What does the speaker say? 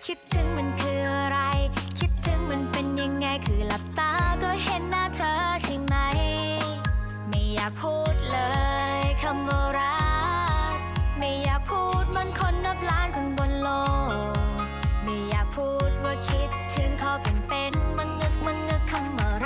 คิดถึงมันคืออะไรคิดถึงมันเป็นยังไงคือหลับตาก็เห็นหน้าเธอใช่ไหมไม่อยากพูดเลยคำว่ารักไม่อยากพูดมันคนนับล้านคนบนโลกไม่อยากพูดว่าคิดถึงขอเป็นมางึกคำว่า